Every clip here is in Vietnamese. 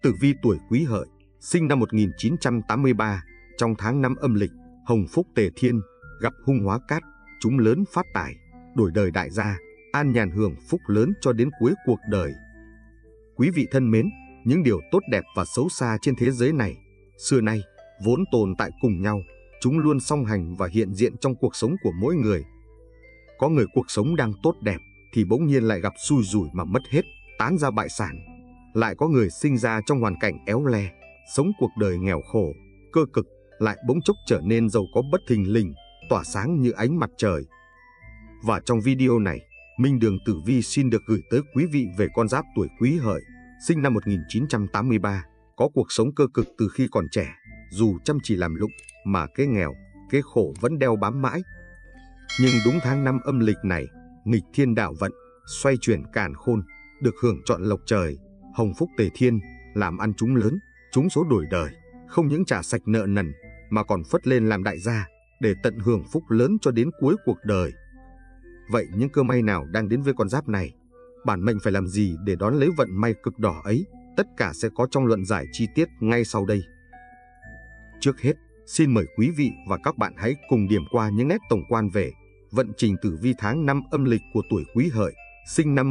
Tử vi tuổi Quý Hợi, sinh năm 1983, trong tháng 5 âm lịch, hồng phúc tề thiên, gặp hung hóa cát, chúng lớn phát tài, đổi đời đại gia, an nhàn hưởng phúc lớn cho đến cuối cuộc đời. Quý vị thân mến, những điều tốt đẹp và xấu xa trên thế giới này, xưa nay, vốn tồn tại cùng nhau, chúng luôn song hành và hiện diện trong cuộc sống của mỗi người. Có người cuộc sống đang tốt đẹp, thì bỗng nhiên lại gặp xui rủi mà mất hết, tán ra bại sản. Lại có người sinh ra trong hoàn cảnh éo le, sống cuộc đời nghèo khổ, cơ cực, lại bỗng chốc trở nên giàu có bất thình lình, tỏa sáng như ánh mặt trời. Và trong video này, Minh Đường Tử Vi xin được gửi tới quý vị về con giáp tuổi Quý Hợi, sinh năm 1983, có cuộc sống cơ cực từ khi còn trẻ, dù chăm chỉ làm lụng, mà cái nghèo, cái khổ vẫn đeo bám mãi. Nhưng đúng tháng 5 âm lịch này, nghịch thiên đạo vận, xoay chuyển càn khôn, được hưởng trọn lộc trời, hồng phúc tề thiên, làm ăn trúng lớn, trúng số đổi đời, không những trả sạch nợ nần, mà còn phất lên làm đại gia, để tận hưởng phúc lớn cho đến cuối cuộc đời. Vậy những cơ may nào đang đến với con giáp này? Bản mệnh phải làm gì để đón lấy vận may cực đỏ ấy? Tất cả sẽ có trong luận giải chi tiết ngay sau đây. Trước hết, xin mời quý vị và các bạn hãy cùng điểm qua những nét tổng quan về vận trình tử vi tháng 5 âm lịch của tuổi Quý Hợi, sinh năm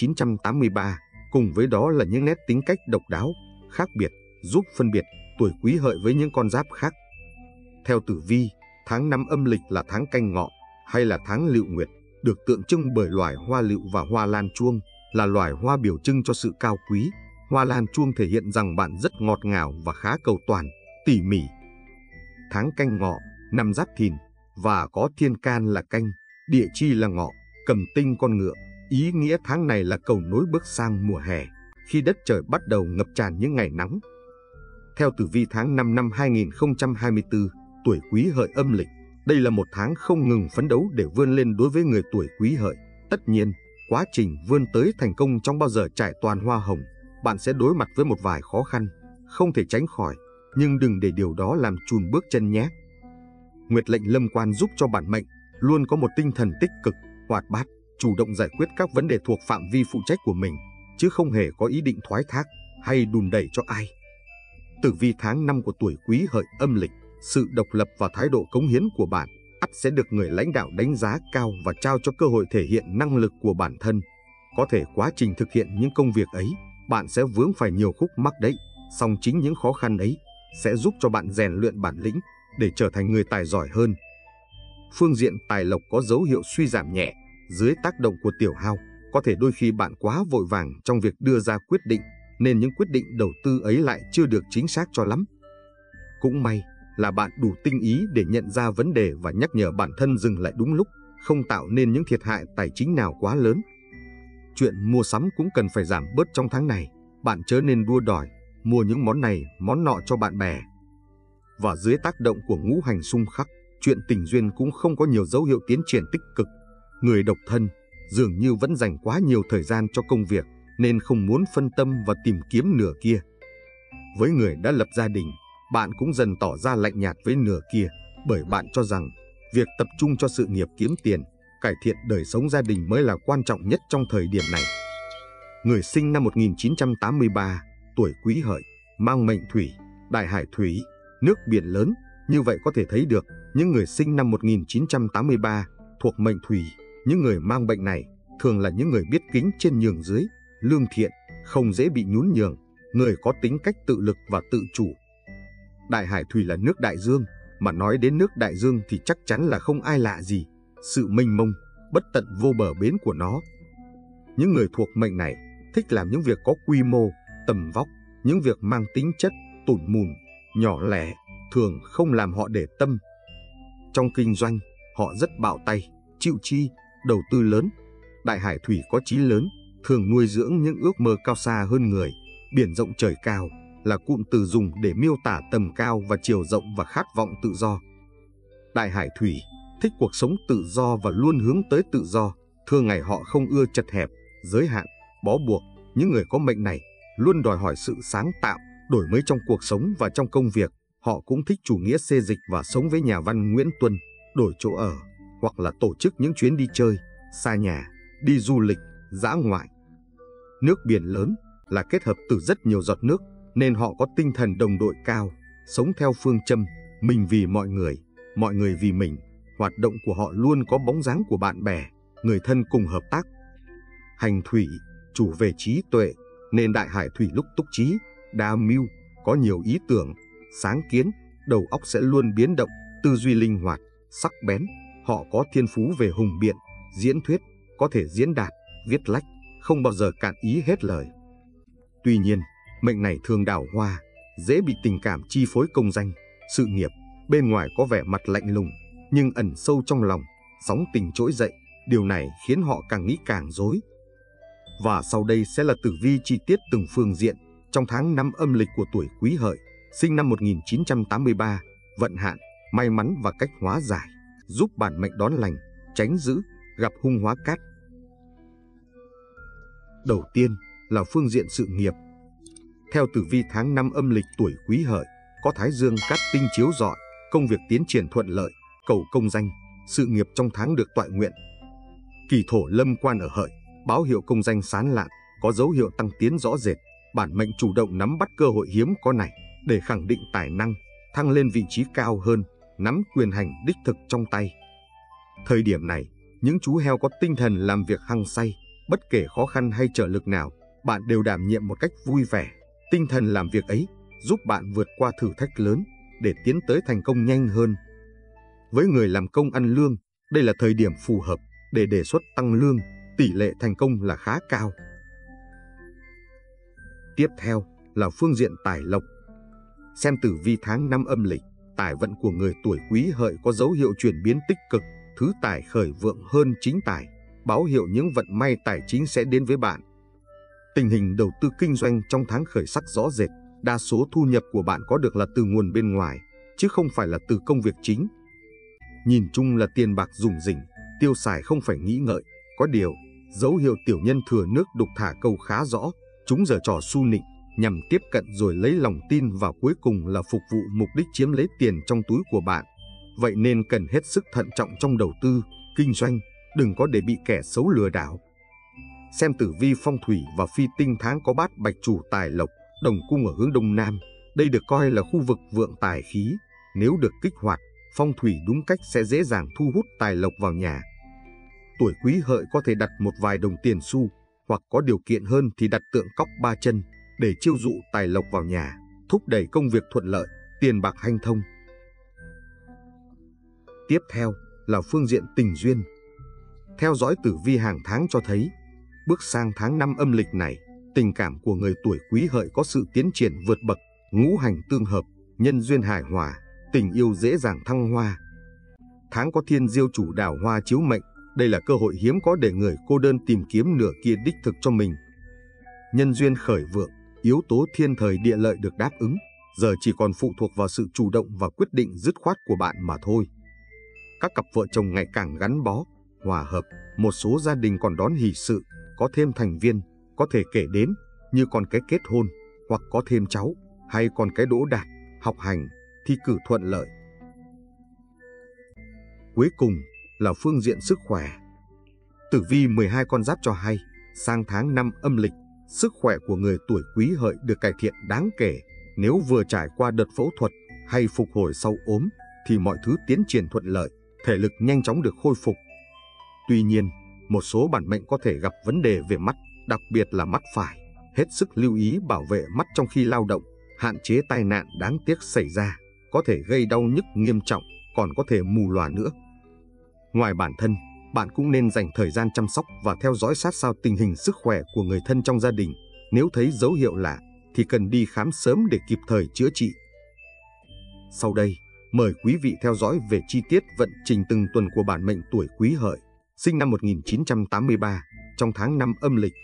1983, cùng với đó là những nét tính cách độc đáo, khác biệt, giúp phân biệt tuổi Quý Hợi với những con giáp khác. Theo tử vi, tháng 5 âm lịch là tháng Canh Ngọ, hay là tháng Lựu Nguyệt, được tượng trưng bởi loài hoa lựu và hoa lan chuông, là loài hoa biểu trưng cho sự cao quý. Hoa lan chuông thể hiện rằng bạn rất ngọt ngào và khá cầu toàn, tỉ mỉ. Tháng Canh Ngọ, năm Giáp Thìn, và có thiên can là Canh, địa chi là Ngọ, cầm tinh con ngựa. Ý nghĩa tháng này là cầu nối bước sang mùa hè, khi đất trời bắt đầu ngập tràn những ngày nắng. Theo tử vi tháng 5 năm 2024, tuổi Quý Hợi âm lịch, đây là một tháng không ngừng phấn đấu để vươn lên đối với người tuổi Quý Hợi. Tất nhiên, quá trình vươn tới thành công trong bao giờ trải toàn hoa hồng, bạn sẽ đối mặt với một vài khó khăn, không thể tránh khỏi, nhưng đừng để điều đó làm chùn bước chân nhé. Nguyệt lệnh lâm quan giúp cho bản mệnh luôn có một tinh thần tích cực, hoạt bát, chủ động giải quyết các vấn đề thuộc phạm vi phụ trách của mình, chứ không hề có ý định thoái thác hay đùn đẩy cho ai. Tử vi tháng 5 của tuổi Quý Hợi âm lịch, sự độc lập và thái độ cống hiến của bạn ắt sẽ được người lãnh đạo đánh giá cao và trao cho cơ hội thể hiện năng lực của bản thân. Có thể quá trình thực hiện những công việc ấy, bạn sẽ vướng phải nhiều khúc mắc đấy, song chính những khó khăn ấy sẽ giúp cho bạn rèn luyện bản lĩnh để trở thành người tài giỏi hơn. Phương diện tài lộc có dấu hiệu suy giảm nhẹ dưới tác động của tiểu hao, có thể đôi khi bạn quá vội vàng trong việc đưa ra quyết định, nên những quyết định đầu tư ấy lại chưa được chính xác cho lắm. Cũng may là bạn đủ tinh ý để nhận ra vấn đề và nhắc nhở bản thân dừng lại đúng lúc, không tạo nên những thiệt hại tài chính nào quá lớn. Chuyện mua sắm cũng cần phải giảm bớt trong tháng này, bạn chớ nên đua đòi, mua những món này, món nọ cho bạn bè. Và dưới tác động của ngũ hành xung khắc, chuyện tình duyên cũng không có nhiều dấu hiệu tiến triển tích cực. Người độc thân dường như vẫn dành quá nhiều thời gian cho công việc, nên không muốn phân tâm và tìm kiếm nửa kia. Với người đã lập gia đình, bạn cũng dần tỏ ra lạnh nhạt với nửa kia, bởi bạn cho rằng việc tập trung cho sự nghiệp kiếm tiền, cải thiện đời sống gia đình mới là quan trọng nhất trong thời điểm này. Người sinh năm 1983, tuổi Quý Hợi, mang mệnh Thủy, đại hải thủy, nước biển lớn. Như vậy có thể thấy được, những người sinh năm 1983 thuộc mệnh Thủy, những người mang bệnh này thường là những người biết kính trên nhường dưới, lương thiện, không dễ bị nhún nhường, người có tính cách tự lực và tự chủ. Đại hải thủy là nước đại dương, mà nói đến nước đại dương thì chắc chắn là không ai lạ gì, sự mênh mông, bất tận vô bờ bến của nó. Những người thuộc mệnh này thích làm những việc có quy mô, tầm vóc, những việc mang tính chất tủn mùn, nhỏ lẻ, thường không làm họ để tâm. Trong kinh doanh, họ rất bạo tay, chịu chi, đầu tư lớn. Đại hải thủy có chí lớn, thường nuôi dưỡng những ước mơ cao xa hơn người. Biển rộng trời cao là cụm từ dùng để miêu tả tầm cao và chiều rộng và khát vọng tự do. Đại hải thủy thích cuộc sống tự do và luôn hướng tới tự do. Thường ngày họ không ưa chật hẹp, giới hạn, bó buộc. Những người có mệnh này luôn đòi hỏi sự sáng tạo, đổi mới trong cuộc sống và trong công việc. Họ cũng thích chủ nghĩa xê dịch và sống với nhà văn Nguyễn Tuân, đổi chỗ ở, hoặc là tổ chức những chuyến đi chơi, xa nhà, đi du lịch, dã ngoại. Nước biển lớn là kết hợp từ rất nhiều giọt nước, nên họ có tinh thần đồng đội cao, sống theo phương châm mình vì mọi người vì mình. Hoạt động của họ luôn có bóng dáng của bạn bè, người thân cùng hợp tác. Hành thủy, chủ về trí tuệ, nên đại hải thủy lúc túc trí, đa mưu, có nhiều ý tưởng, sáng kiến, đầu óc sẽ luôn biến động, tư duy linh hoạt, sắc bén. Họ có thiên phú về hùng biện, diễn thuyết, có thể diễn đạt, viết lách, không bao giờ cạn ý hết lời. Tuy nhiên, mệnh này thường đào hoa, dễ bị tình cảm chi phối công danh, sự nghiệp. Bên ngoài có vẻ mặt lạnh lùng, nhưng ẩn sâu trong lòng, sóng tình trỗi dậy. Điều này khiến họ càng nghĩ càng rối. Và sau đây sẽ là tử vi chi tiết từng phương diện trong tháng 5 âm lịch của tuổi Quý Hợi, sinh năm 1983, vận hạn, may mắn và cách hóa giải, giúp bản mệnh đón lành, tránh dữ, gặp hung hóa cát. Đầu tiên là phương diện sự nghiệp. Theo tử vi tháng 5 âm lịch tuổi Quý Hợi, có Thái Dương cát tinh chiếu rọi, công việc tiến triển thuận lợi, cầu công danh, sự nghiệp trong tháng được toại nguyện. Kỳ thổ lâm quan ở Hợi, báo hiệu công danh sáng lạn, có dấu hiệu tăng tiến rõ rệt. Bản mệnh chủ động nắm bắt cơ hội hiếm có này để khẳng định tài năng, thăng lên vị trí cao hơn, nắm quyền hành đích thực trong tay. Thời điểm này, những chú heo có tinh thần làm việc hăng say, bất kể khó khăn hay trở lực nào, bạn đều đảm nhiệm một cách vui vẻ. Tinh thần làm việc ấy giúp bạn vượt qua thử thách lớn để tiến tới thành công nhanh hơn. Với người làm công ăn lương, đây là thời điểm phù hợp để đề xuất tăng lương, tỷ lệ thành công là khá cao. Tiếp theo là phương diện tài lộc. Xem tử vi tháng 5 âm lịch, tài vận của người tuổi Quý Hợi có dấu hiệu chuyển biến tích cực, thứ tài khởi vượng hơn chính tài, báo hiệu những vận may tài chính sẽ đến với bạn. Tình hình đầu tư kinh doanh trong tháng khởi sắc rõ rệt, đa số thu nhập của bạn có được là từ nguồn bên ngoài, chứ không phải là từ công việc chính. Nhìn chung là tiền bạc rủng rỉnh, tiêu xài không phải nghĩ ngợi. Có điều, dấu hiệu tiểu nhân thừa nước đục thả câu khá rõ, chúng giở trò su nịnh nhằm tiếp cận rồi lấy lòng tin và cuối cùng là phục vụ mục đích chiếm lấy tiền trong túi của bạn. Vậy nên cần hết sức thận trọng trong đầu tư, kinh doanh, đừng có để bị kẻ xấu lừa đảo. Xem tử vi phong thủy và phi tinh tháng có bát bạch chủ tài lộc, đồng cung ở hướng đông nam. Đây được coi là khu vực vượng tài khí. Nếu được kích hoạt, phong thủy đúng cách sẽ dễ dàng thu hút tài lộc vào nhà. Tuổi Quý Hợi có thể đặt một vài đồng tiền xu, hoặc có điều kiện hơn thì đặt tượng cóc ba chân để chiêu dụ tài lộc vào nhà, thúc đẩy công việc thuận lợi, tiền bạc hanh thông. Tiếp theo là phương diện tình duyên. Theo dõi tử vi hàng tháng cho thấy, bước sang tháng 5 âm lịch này, tình cảm của người tuổi Quý Hợi có sự tiến triển vượt bậc, ngũ hành tương hợp, nhân duyên hài hòa, tình yêu dễ dàng thăng hoa. Tháng có thiên diêu chủ đào hoa chiếu mệnh, đây là cơ hội hiếm có để người cô đơn tìm kiếm nửa kia đích thực cho mình. Nhân duyên khởi vượng, yếu tố thiên thời địa lợi được đáp ứng, giờ chỉ còn phụ thuộc vào sự chủ động và quyết định dứt khoát của bạn mà thôi. Các cặp vợ chồng ngày càng gắn bó, hòa hợp, một số gia đình còn đón hỷ sự, có thêm thành viên, có thể kể đến như con cái kết hôn, hoặc có thêm cháu, hay con cái đỗ đạt, học hành, thi cử thuận lợi. Cuối cùng là phương diện sức khỏe. Tử vi 12 con giáp cho hay, sang tháng 5 âm lịch, sức khỏe của người tuổi Quý Hợi được cải thiện đáng kể. Nếu vừa trải qua đợt phẫu thuật hay phục hồi sau ốm, thì mọi thứ tiến triển thuận lợi, thể lực nhanh chóng được khôi phục. Tuy nhiên, một số bản mệnh có thể gặp vấn đề về mắt, đặc biệt là mắt phải. Hết sức lưu ý bảo vệ mắt trong khi lao động, hạn chế tai nạn đáng tiếc xảy ra, có thể gây đau nhức nghiêm trọng, còn có thể mù lòa nữa. Ngoài bản thân, bạn cũng nên dành thời gian chăm sóc và theo dõi sát sao tình hình sức khỏe của người thân trong gia đình. Nếu thấy dấu hiệu lạ, thì cần đi khám sớm để kịp thời chữa trị. Sau đây, mời quý vị theo dõi về chi tiết vận trình từng tuần của bản mệnh tuổi Quý Hợi, sinh năm 1983, trong tháng 5 âm lịch.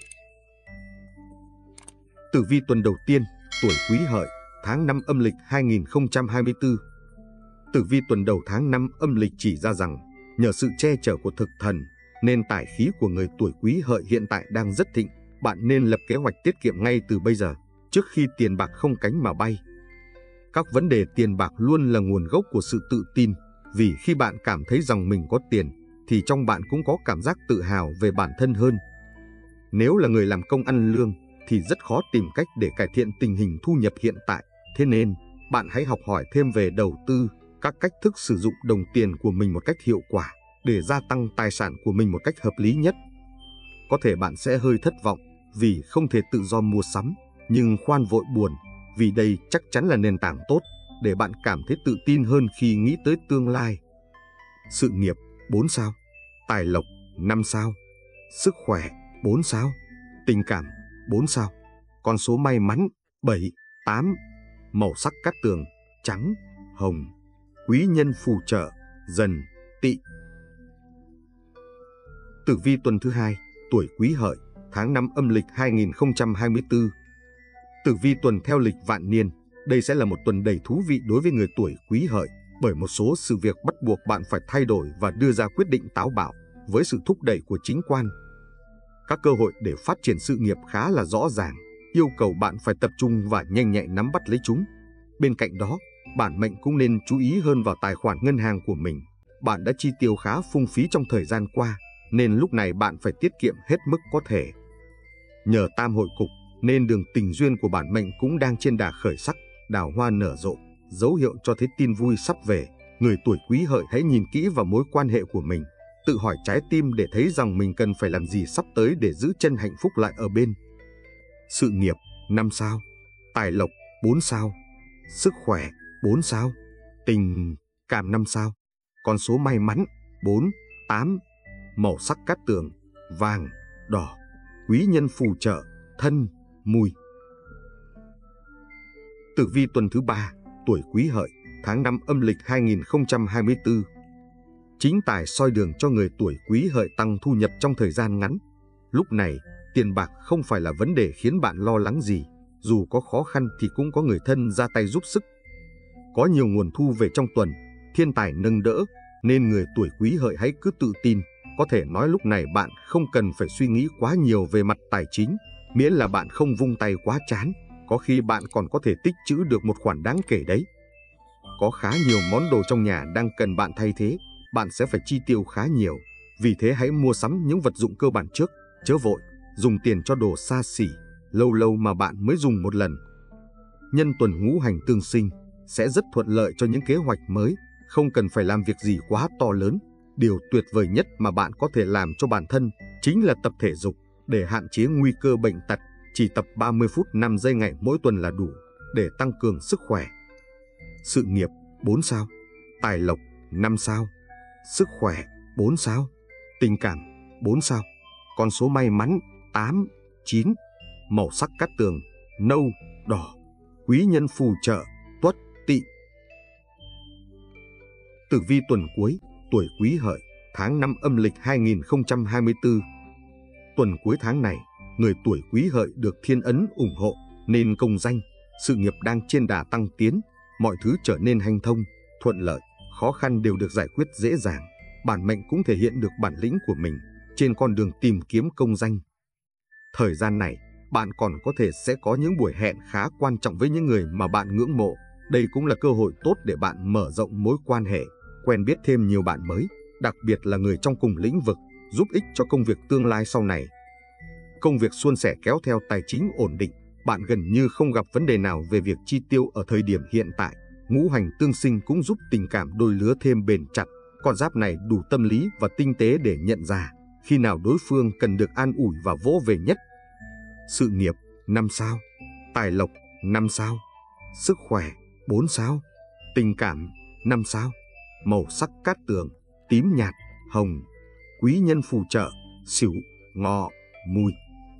Tử vi tuần đầu tiên, tuổi Quý Hợi, tháng 5 âm lịch 2024. Tử vi tuần đầu tháng 5 âm lịch chỉ ra rằng, nhờ sự che chở của thực thần, nên tài khí của người tuổi Quý Hợi hiện tại đang rất thịnh. Bạn nên lập kế hoạch tiết kiệm ngay từ bây giờ, trước khi tiền bạc không cánh mà bay. Các vấn đề tiền bạc luôn là nguồn gốc của sự tự tin, vì khi bạn cảm thấy rằng mình có tiền, thì trong bạn cũng có cảm giác tự hào về bản thân hơn. Nếu là người làm công ăn lương, thì rất khó tìm cách để cải thiện tình hình thu nhập hiện tại. Thế nên, bạn hãy học hỏi thêm về đầu tư, các cách thức sử dụng đồng tiền của mình một cách hiệu quả để gia tăng tài sản của mình một cách hợp lý nhất. Có thể bạn sẽ hơi thất vọng vì không thể tự do mua sắm, nhưng khoan vội buồn, vì đây chắc chắn là nền tảng tốt để bạn cảm thấy tự tin hơn khi nghĩ tới tương lai. Sự nghiệp 4 sao, tài lộc 5 sao, sức khỏe 4 sao, tình cảm 4 sao, con số may mắn 7, 8, màu sắc cát tường trắng, hồng, quý nhân phù trợ Dần, Tỵ. Tử vi tuần thứ 2, tuổi Quý Hợi, tháng 5 âm lịch 2024. Tử vi tuần theo lịch vạn niên, đây sẽ là một tuần đầy thú vị đối với người tuổi Quý Hợi, bởi một số sự việc bắt buộc bạn phải thay đổi và đưa ra quyết định táo bạo với sự thúc đẩy của chính quan. Các cơ hội để phát triển sự nghiệp khá là rõ ràng, yêu cầu bạn phải tập trung và nhanh nhạy nắm bắt lấy chúng. Bên cạnh đó, bản mệnh cũng nên chú ý hơn vào tài khoản ngân hàng của mình. Bạn đã chi tiêu khá phung phí trong thời gian qua, nên lúc này bạn phải tiết kiệm hết mức có thể. Nhờ tam hội cục, nên đường tình duyên của bản mệnh cũng đang trên đà khởi sắc, đào hoa nở rộ, dấu hiệu cho thấy tin vui sắp về. Người tuổi Quý Hợi hãy nhìn kỹ vào mối quan hệ của mình, tự hỏi trái tim để thấy rằng mình cần phải làm gì sắp tới để giữ chân hạnh phúc lại ở bên. Sự nghiệp 5 sao, tài lộc 4 sao, sức khỏe 4 sao, tình cảm 5 sao, con số may mắn 4, 8, màu sắc cát tường vàng, đỏ, quý nhân phù trợ Thân, Mùi. Tử vi tuần thứ 3, tuổi Quý Hợi, tháng 5 âm lịch 2024. Chính tài soi đường cho người tuổi Quý Hợi tăng thu nhập trong thời gian ngắn. Lúc này, tiền bạc không phải là vấn đề khiến bạn lo lắng gì, dù có khó khăn thì cũng có người thân ra tay giúp sức. Có nhiều nguồn thu về trong tuần, thiên tài nâng đỡ, nên người tuổi Quý Hợi hãy cứ tự tin. Có thể nói lúc này bạn không cần phải suy nghĩ quá nhiều về mặt tài chính, miễn là bạn không vung tay quá chán, có khi bạn còn có thể tích trữ được một khoản đáng kể đấy. Có khá nhiều món đồ trong nhà đang cần bạn thay thế, bạn sẽ phải chi tiêu khá nhiều, vì thế hãy mua sắm những vật dụng cơ bản trước, chớ vội dùng tiền cho đồ xa xỉ, lâu lâu mà bạn mới dùng một lần. Nhân tuần ngũ hành tương sinh sẽ rất thuận lợi cho những kế hoạch mới, không cần phải làm việc gì quá to lớn. Điều tuyệt vời nhất mà bạn có thể làm cho bản thân chính là tập thể dục để hạn chế nguy cơ bệnh tật. Chỉ tập 30 phút 5 giây ngày mỗi tuần là đủ để tăng cường sức khỏe. Sự nghiệp 4 sao, tài lộc 5 sao, sức khỏe 4 sao, tình cảm 4 sao, con số may mắn 8, 9, màu sắc cát tường nâu, đỏ, quý nhân phù trợ Tuất, Tỵ. Tử vi tuần cuối, tuổi Quý Hợi, tháng 5 âm lịch 2024. Tuần cuối tháng này, người tuổi Quý Hợi được thiên ấn ủng hộ nên công danh, sự nghiệp đang trên đà tăng tiến, mọi thứ trở nên hanh thông, thuận lợi, khó khăn đều được giải quyết dễ dàng. Bản mệnh cũng thể hiện được bản lĩnh của mình trên con đường tìm kiếm công danh. Thời gian này, bạn còn có thể sẽ có những buổi hẹn khá quan trọng với những người mà bạn ngưỡng mộ. Đây cũng là cơ hội tốt để bạn mở rộng mối quan hệ, quen biết thêm nhiều bạn mới, đặc biệt là người trong cùng lĩnh vực, giúp ích cho công việc tương lai sau này. Công việc suôn sẻ kéo theo tài chính ổn định, bạn gần như không gặp vấn đề nào về việc chi tiêu ở thời điểm hiện tại. Ngũ hành tương sinh cũng giúp tình cảm đôi lứa thêm bền chặt. Con giáp này đủ tâm lý và tinh tế để nhận ra khi nào đối phương cần được an ủi và vỗ về nhất. Sự nghiệp 5 sao, tài lộc 5 sao, sức khỏe 4 sao, tình cảm 5 sao, màu sắc cát tường tím nhạt, hồng, quý nhân phù trợ Sửu, Ngọ, Mùi.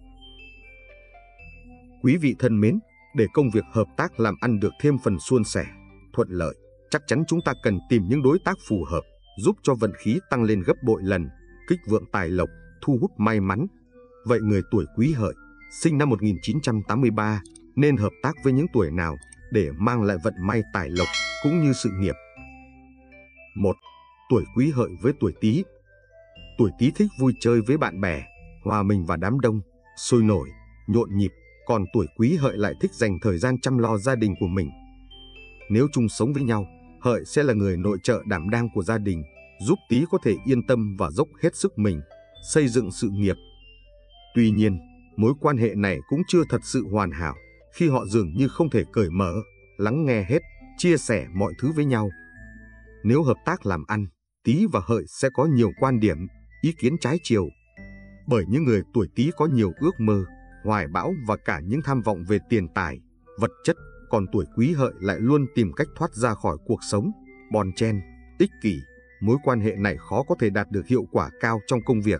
Quý vị thân mến, để công việc hợp tác làm ăn được thêm phần suôn sẻ, thuận lợi, chắc chắn chúng ta cần tìm những đối tác phù hợp, giúp cho vận khí tăng lên gấp bội lần, kích vượng tài lộc, thu hút may mắn. Vậy người tuổi Quý Hợi, sinh năm 1983, nên hợp tác với những tuổi nào để mang lại vận may tài lộc cũng như sự nghiệp? 1. Tuổi Quý Hợi với tuổi Tý. Tuổi Tý thích vui chơi với bạn bè, hòa mình vào đám đông, sôi nổi, nhộn nhịp, còn tuổi Quý Hợi lại thích dành thời gian chăm lo gia đình của mình. Nếu chung sống với nhau, Hợi sẽ là người nội trợ đảm đang của gia đình, giúp Tý có thể yên tâm và dốc hết sức mình, xây dựng sự nghiệp. Tuy nhiên, mối quan hệ này cũng chưa thật sự hoàn hảo, khi họ dường như không thể cởi mở, lắng nghe hết, chia sẻ mọi thứ với nhau. Nếu hợp tác làm ăn, Tý và Hợi sẽ có nhiều quan điểm, ý kiến trái chiều. Bởi những người tuổi Tý có nhiều ước mơ, hoài bão và cả những tham vọng về tiền tài, vật chất, còn tuổi Quý Hợi lại luôn tìm cách thoát ra khỏi cuộc sống bon chen, ích kỷ. Mối quan hệ này khó có thể đạt được hiệu quả cao trong công việc.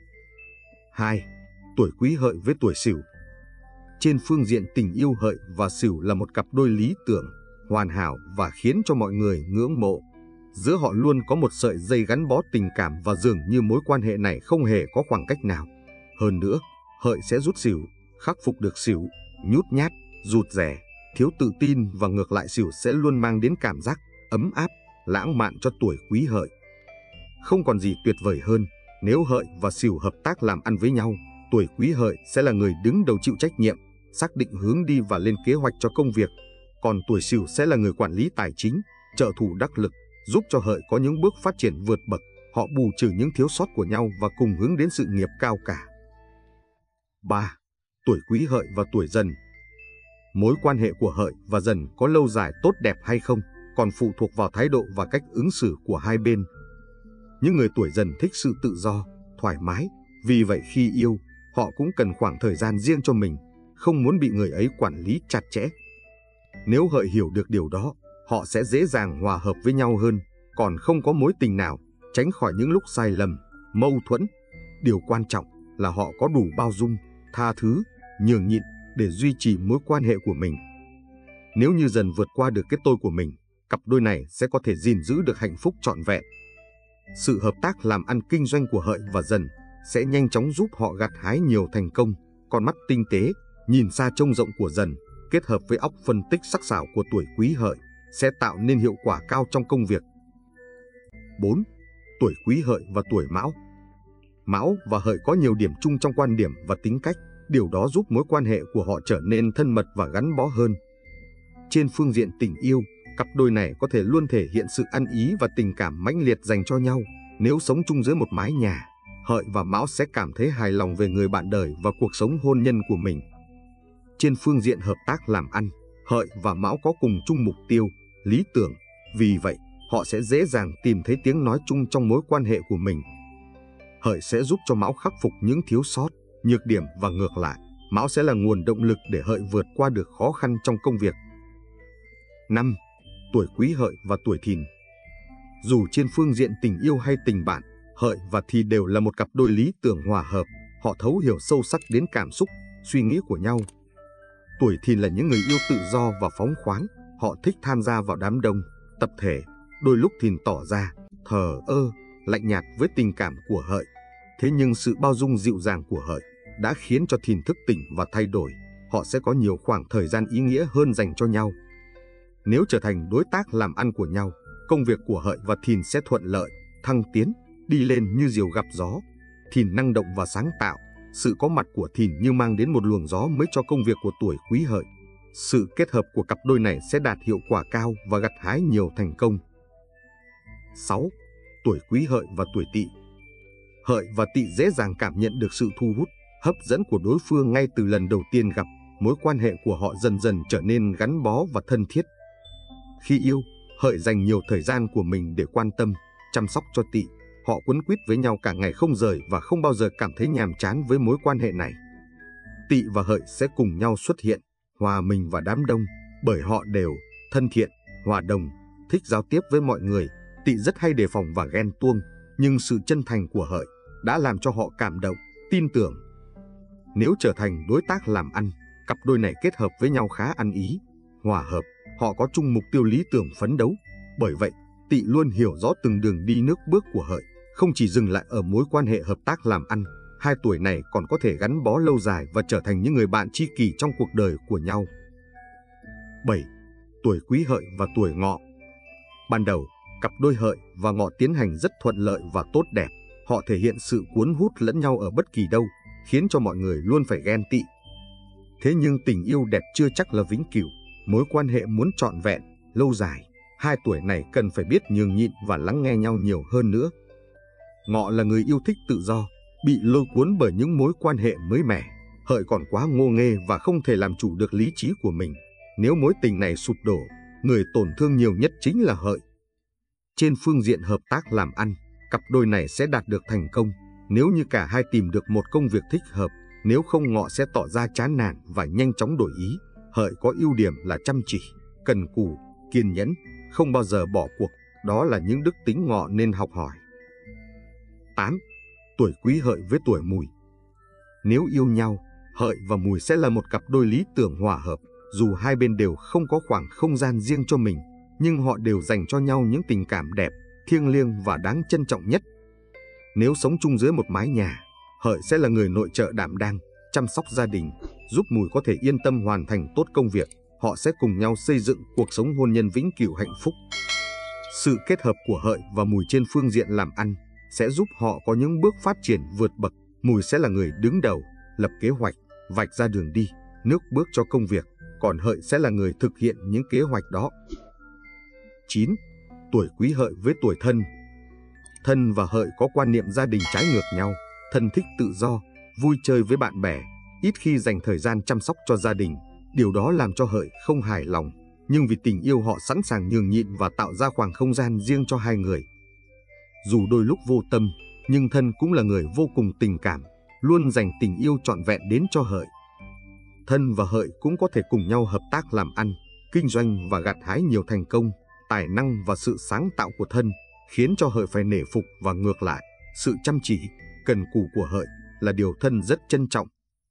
2. Tuổi Quý Hợi với tuổi Sửu. Trên phương diện tình yêu, Hợi và Sửu là một cặp đôi lý tưởng, hoàn hảo và khiến cho mọi người ngưỡng mộ. Giữa họ luôn có một sợi dây gắn bó tình cảm và dường như mối quan hệ này không hề có khoảng cách nào. Hơn nữa, Hợi sẽ giúp Sửu khắc phục được Sửu nhút nhát, rụt rè, thiếu tự tin, và ngược lại Sửu sẽ luôn mang đến cảm giác ấm áp, lãng mạn cho tuổi Quý Hợi. Không còn gì tuyệt vời hơn nếu Hợi và Sửu hợp tác làm ăn với nhau. Tuổi Quý Hợi sẽ là người đứng đầu chịu trách nhiệm, xác định hướng đi và lên kế hoạch cho công việc. Còn tuổi Sửu sẽ là người quản lý tài chính, trợ thủ đắc lực, giúp cho Hợi có những bước phát triển vượt bậc. Họ bù trừ những thiếu sót của nhau và cùng hướng đến sự nghiệp cao cả. 3. Tuổi Quý Hợi và tuổi Dần. Mối quan hệ của Hợi và Dần có lâu dài tốt đẹp hay không còn phụ thuộc vào thái độ và cách ứng xử của hai bên. Những người tuổi Dần thích sự tự do, thoải mái, vì vậy khi yêu, họ cũng cần khoảng thời gian riêng cho mình, không muốn bị người ấy quản lý chặt chẽ. Nếu Hợi hiểu được điều đó, họ sẽ dễ dàng hòa hợp với nhau hơn, còn không có mối tình nào tránh khỏi những lúc sai lầm, mâu thuẫn. Điều quan trọng là họ có đủ bao dung, tha thứ, nhường nhịn để duy trì mối quan hệ của mình. Nếu như Dần vượt qua được cái tôi của mình, cặp đôi này sẽ có thể gìn giữ được hạnh phúc trọn vẹn. Sự hợp tác làm ăn kinh doanh của Hợi và Dần sẽ nhanh chóng giúp họ gặt hái nhiều thành công. Con mắt tinh tế, nhìn xa trông rộng của Dần kết hợp với óc phân tích sắc sảo của tuổi Quý Hợi sẽ tạo nên hiệu quả cao trong công việc. 4. Tuổi Quý Hợi và tuổi Mão. Mão và Hợi có nhiều điểm chung trong quan điểm và tính cách, điều đó giúp mối quan hệ của họ trở nên thân mật và gắn bó hơn. Trên phương diện tình yêu, cặp đôi này có thể luôn thể hiện sự ăn ý và tình cảm mãnh liệt dành cho nhau. Nếu sống chung dưới một mái nhà, Hợi và Mão sẽ cảm thấy hài lòng về người bạn đời và cuộc sống hôn nhân của mình. Trên phương diện hợp tác làm ăn, Hợi và Mão có cùng chung mục tiêu, lý tưởng, vì vậy họ sẽ dễ dàng tìm thấy tiếng nói chung trong mối quan hệ của mình. Hợi sẽ giúp cho Mão khắc phục những thiếu sót, nhược điểm, và ngược lại, Mão sẽ là nguồn động lực để Hợi vượt qua được khó khăn trong công việc. 5. Tuổi Quý Hợi và tuổi Thìn. Dù trên phương diện tình yêu hay tình bạn, Hợi và Thìn đều là một cặp đôi lý tưởng hòa hợp. Họ thấu hiểu sâu sắc đến cảm xúc, suy nghĩ của nhau. Tuổi Thìn là những người yêu tự do và phóng khoáng. Họ thích tham gia vào đám đông, tập thể. Đôi lúc Thìn tỏ ra thờ ơ, lạnh nhạt với tình cảm của Hợi. Thế nhưng sự bao dung dịu dàng của Hợi đã khiến cho Thìn thức tỉnh và thay đổi. Họ sẽ có nhiều khoảng thời gian ý nghĩa hơn dành cho nhau. Nếu trở thành đối tác làm ăn của nhau, công việc của Hợi và Thìn sẽ thuận lợi, thăng tiến, đi lên như diều gặp gió. Thìn năng động và sáng tạo. Sự có mặt của Thìn như mang đến một luồng gió mới cho công việc của tuổi Quý Hợi. Sự kết hợp của cặp đôi này sẽ đạt hiệu quả cao và gặt hái nhiều thành công. 6. Tuổi Quý Hợi và tuổi Tỵ. Hợi và Tỵ dễ dàng cảm nhận được sự thu hút, hấp dẫn của đối phương ngay từ lần đầu tiên gặp. Mối quan hệ của họ dần dần trở nên gắn bó và thân thiết. Khi yêu, Hợi dành nhiều thời gian của mình để quan tâm, chăm sóc cho Tỵ. Họ quấn quýt với nhau cả ngày không rời và không bao giờ cảm thấy nhàm chán với mối quan hệ này. Tỵ và Hợi sẽ cùng nhau xuất hiện, hòa mình vào đám đông, bởi họ đều thân thiện, hòa đồng, thích giao tiếp với mọi người. Tỵ rất hay đề phòng và ghen tuông, nhưng sự chân thành của Hợi đã làm cho họ cảm động, tin tưởng. Nếu trở thành đối tác làm ăn, cặp đôi này kết hợp với nhau khá ăn ý, hòa hợp. Họ có chung mục tiêu lý tưởng phấn đấu. Bởi vậy, Tỵ luôn hiểu rõ từng đường đi nước bước của Hợi, không chỉ dừng lại ở mối quan hệ hợp tác làm ăn. Hai tuổi này còn có thể gắn bó lâu dài và trở thành những người bạn tri kỷ trong cuộc đời của nhau. 7. Tuổi Quý Hợi và tuổi Ngọ. Ban đầu, cặp đôi Hợi và Ngọ tiến hành rất thuận lợi và tốt đẹp. Họ thể hiện sự cuốn hút lẫn nhau ở bất kỳ đâu, khiến cho mọi người luôn phải ghen tị. Thế nhưng tình yêu đẹp chưa chắc là vĩnh cửu. Mối quan hệ muốn trọn vẹn, lâu dài, hai tuổi này cần phải biết nhường nhịn và lắng nghe nhau nhiều hơn nữa. Ngọ là người yêu thích tự do, bị lôi cuốn bởi những mối quan hệ mới mẻ. Hợi còn quá ngô nghê và không thể làm chủ được lý trí của mình. Nếu mối tình này sụp đổ, người tổn thương nhiều nhất chính là Hợi. Trên phương diện hợp tác làm ăn, cặp đôi này sẽ đạt được thành công nếu như cả hai tìm được một công việc thích hợp. Nếu không, Ngọ sẽ tỏ ra chán nản và nhanh chóng đổi ý. Hợi có ưu điểm là chăm chỉ, cần cù, kiên nhẫn, không bao giờ bỏ cuộc. Đó là những đức tính Ngọ nên học hỏi. 8. Tuổi Quý Hợi với tuổi Mùi. Nếu yêu nhau, Hợi và Mùi sẽ là một cặp đôi lý tưởng hòa hợp. Dù hai bên đều không có khoảng không gian riêng cho mình, nhưng họ đều dành cho nhau những tình cảm đẹp, thiêng liêng và đáng trân trọng nhất. Nếu sống chung dưới một mái nhà, Hợi sẽ là người nội trợ đảm đang, chăm sóc gia đình, giúp Mùi có thể yên tâm hoàn thành tốt công việc. Họ sẽ cùng nhau xây dựng cuộc sống hôn nhân vĩnh cửu hạnh phúc. Sự kết hợp của Hợi và Mùi trên phương diện làm ăn sẽ giúp họ có những bước phát triển vượt bậc. Mùi sẽ là người đứng đầu, lập kế hoạch, vạch ra đường đi, nước bước cho công việc, còn Hợi sẽ là người thực hiện những kế hoạch đó. 9. Tuổi Quý Hợi với tuổi Thân. Thân và Hợi có quan niệm gia đình trái ngược nhau. Thân thích tự do, vui chơi với bạn bè, ít khi dành thời gian chăm sóc cho gia đình. Điều đó làm cho Hợi không hài lòng, nhưng vì tình yêu họ sẵn sàng nhường nhịn và tạo ra khoảng không gian riêng cho hai người. Dù đôi lúc vô tâm, nhưng Thân cũng là người vô cùng tình cảm, luôn dành tình yêu trọn vẹn đến cho Hợi. Thân và Hợi cũng có thể cùng nhau hợp tác làm ăn, kinh doanh và gặt hái nhiều thành công. Tài năng và sự sáng tạo của Thân khiến cho Hợi phải nể phục, và ngược lại, sự chăm chỉ, cần cù của Hợi là điều Thân rất trân trọng.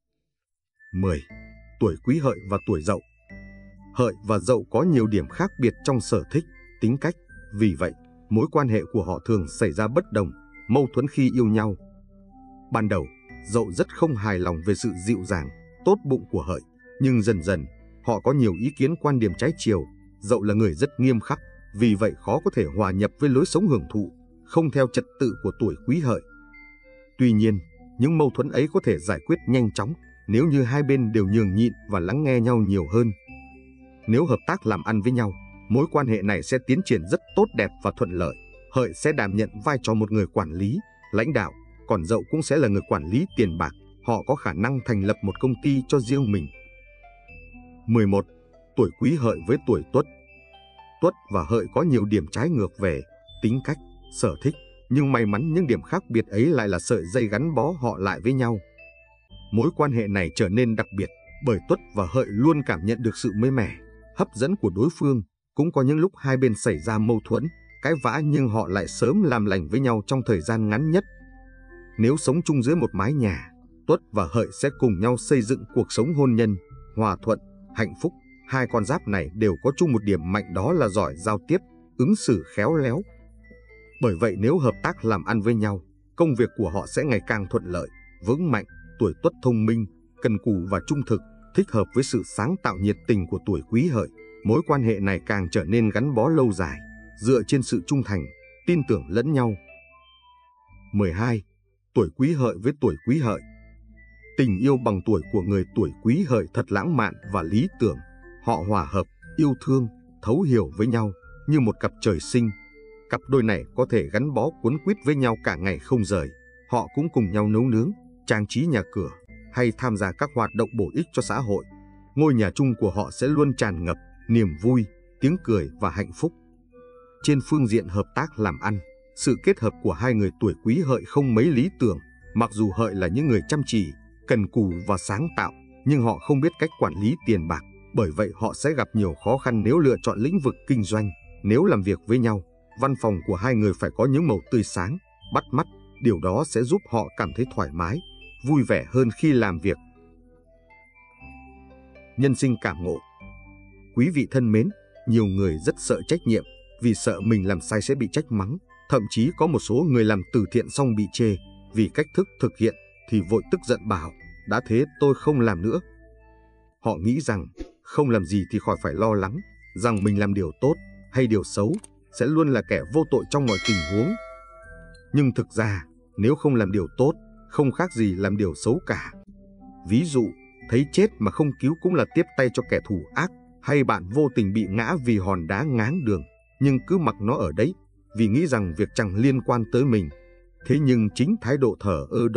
10. Tuổi Quý Hợi và tuổi Dậu. Hợi và Dậu có nhiều điểm khác biệt trong sở thích, tính cách. Vì vậy, mối quan hệ của họ thường xảy ra bất đồng, mâu thuẫn khi yêu nhau. Ban đầu, Dậu rất không hài lòng về sự dịu dàng, tốt bụng của Hợi, nhưng dần dần, họ có nhiều ý kiến quan điểm trái chiều. Dậu là người rất nghiêm khắc, vì vậy khó có thể hòa nhập với lối sống hưởng thụ, không theo trật tự của tuổi Quý Hợi. Tuy nhiên, những mâu thuẫn ấy có thể giải quyết nhanh chóng nếu như hai bên đều nhường nhịn và lắng nghe nhau nhiều hơn. Nếu hợp tác làm ăn với nhau, mối quan hệ này sẽ tiến triển rất tốt đẹp và thuận lợi. Hợi sẽ đảm nhận vai trò một người quản lý, lãnh đạo, còn Dậu cũng sẽ là người quản lý tiền bạc. Họ có khả năng thành lập một công ty cho riêng mình. 11. Tuổi Quý Hợi với tuổi Tuất. Tuất và Hợi có nhiều điểm trái ngược về tính cách, sở thích, nhưng may mắn những điểm khác biệt ấy lại là sợi dây gắn bó họ lại với nhau. Mối quan hệ này trở nên đặc biệt bởi Tuất và Hợi luôn cảm nhận được sự mới mẻ, hấp dẫn của đối phương. Cũng có những lúc hai bên xảy ra mâu thuẫn, cãi vã, nhưng họ lại sớm làm lành với nhau trong thời gian ngắn nhất. Nếu sống chung dưới một mái nhà, Tuất và Hợi sẽ cùng nhau xây dựng cuộc sống hôn nhân hòa thuận, hạnh phúc. Hai con giáp này đều có chung một điểm mạnh, đó là giỏi giao tiếp, ứng xử khéo léo. Bởi vậy nếu hợp tác làm ăn với nhau, công việc của họ sẽ ngày càng thuận lợi, vững mạnh. Tuổi Tuất thông minh, cần cù và trung thực, thích hợp với sự sáng tạo nhiệt tình của tuổi Quý Hợi. Mối quan hệ này càng trở nên gắn bó lâu dài, dựa trên sự trung thành, tin tưởng lẫn nhau. 12. Tuổi Quý Hợi với tuổi Quý Hợi. Tình yêu bằng tuổi của người tuổi Quý Hợi thật lãng mạn và lý tưởng. Họ hòa hợp, yêu thương, thấu hiểu với nhau như một cặp trời sinh. Cặp đôi này có thể gắn bó quấn quýt với nhau cả ngày không rời. Họ cũng cùng nhau nấu nướng, trang trí nhà cửa hay tham gia các hoạt động bổ ích cho xã hội. Ngôi nhà chung của họ sẽ luôn tràn ngập niềm vui, tiếng cười và hạnh phúc. Trên phương diện hợp tác làm ăn, sự kết hợp của hai người tuổi Quý Hợi không mấy lý tưởng. Mặc dù Hợi là những người chăm chỉ, cần cù và sáng tạo, nhưng họ không biết cách quản lý tiền bạc. Bởi vậy họ sẽ gặp nhiều khó khăn nếu lựa chọn lĩnh vực kinh doanh. Nếu làm việc với nhau, văn phòng của hai người phải có những màu tươi sáng, bắt mắt. Điều đó sẽ giúp họ cảm thấy thoải mái, vui vẻ hơn khi làm việc. Nhân sinh cảm ngộ. Quý vị thân mến, nhiều người rất sợ trách nhiệm vì sợ mình làm sai sẽ bị trách mắng. Thậm chí có một số người làm từ thiện xong bị chê vì cách thức thực hiện thì vội tức giận bảo, đã thế tôi không làm nữa. Họ nghĩ rằng không làm gì thì khỏi phải lo lắng, rằng mình làm điều tốt hay điều xấu sẽ luôn là kẻ vô tội trong mọi tình huống. Nhưng thực ra, nếu không làm điều tốt, không khác gì làm điều xấu cả. Ví dụ, thấy chết mà không cứu cũng là tiếp tay cho kẻ thù ác, hay bạn vô tình bị ngã vì hòn đá ngáng đường, nhưng cứ mặc nó ở đấy, vì nghĩ rằng việc chẳng liên quan tới mình. Thế nhưng chính thái độ thờ ơ đó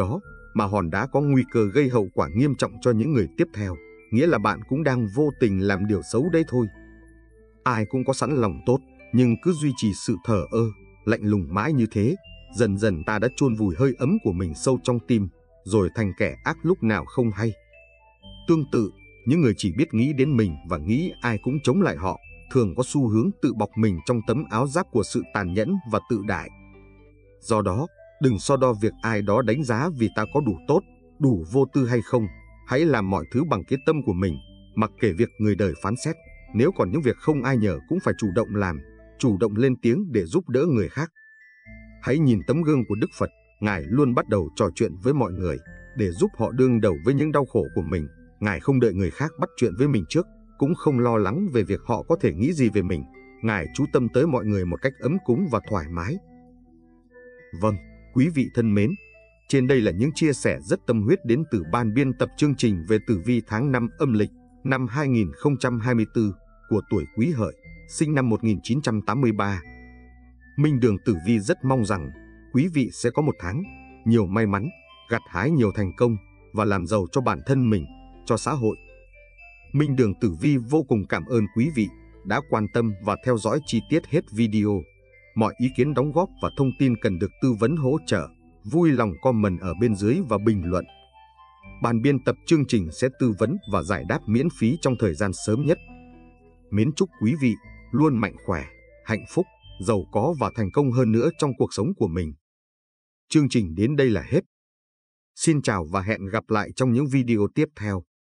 mà hòn đá có nguy cơ gây hậu quả nghiêm trọng cho những người tiếp theo, nghĩa là bạn cũng đang vô tình làm điều xấu đấy thôi. Ai cũng có sẵn lòng tốt, nhưng cứ duy trì sự thờ ơ, lạnh lùng mãi như thế, dần dần ta đã chôn vùi hơi ấm của mình sâu trong tim, rồi thành kẻ ác lúc nào không hay. Tương tự, những người chỉ biết nghĩ đến mình và nghĩ ai cũng chống lại họ, thường có xu hướng tự bọc mình trong tấm áo giáp của sự tàn nhẫn và tự đại. Do đó, đừng so đo việc ai đó đánh giá vì ta có đủ tốt, đủ vô tư hay không. Hãy làm mọi thứ bằng cái tâm của mình, mặc kệ việc người đời phán xét. Nếu còn những việc không ai nhờ cũng phải chủ động làm, chủ động lên tiếng để giúp đỡ người khác. Hãy nhìn tấm gương của Đức Phật, Ngài luôn bắt đầu trò chuyện với mọi người để giúp họ đương đầu với những đau khổ của mình. Ngài không đợi người khác bắt chuyện với mình trước, cũng không lo lắng về việc họ có thể nghĩ gì về mình. Ngài chú tâm tới mọi người một cách ấm cúng và thoải mái. Vâng, quý vị thân mến, trên đây là những chia sẻ rất tâm huyết đến từ ban biên tập chương trình về tử vi tháng 5 âm lịch năm 2024 của tuổi Quý Hợi, sinh năm 1983. Minh Đường Tử Vi rất mong rằng quý vị sẽ có một tháng nhiều may mắn, gặt hái nhiều thành công và làm giàu cho bản thân mình, cho xã hội. Minh Đường Tử Vi vô cùng cảm ơn quý vị đã quan tâm và theo dõi chi tiết hết video. Mọi ý kiến đóng góp và thông tin cần được tư vấn hỗ trợ, vui lòng comment ở bên dưới và bình luận. Ban biên tập chương trình sẽ tư vấn và giải đáp miễn phí trong thời gian sớm nhất. Mến chúc quý vị luôn mạnh khỏe, hạnh phúc, giàu có và thành công hơn nữa trong cuộc sống của mình. Chương trình đến đây là hết. Xin chào và hẹn gặp lại trong những video tiếp theo.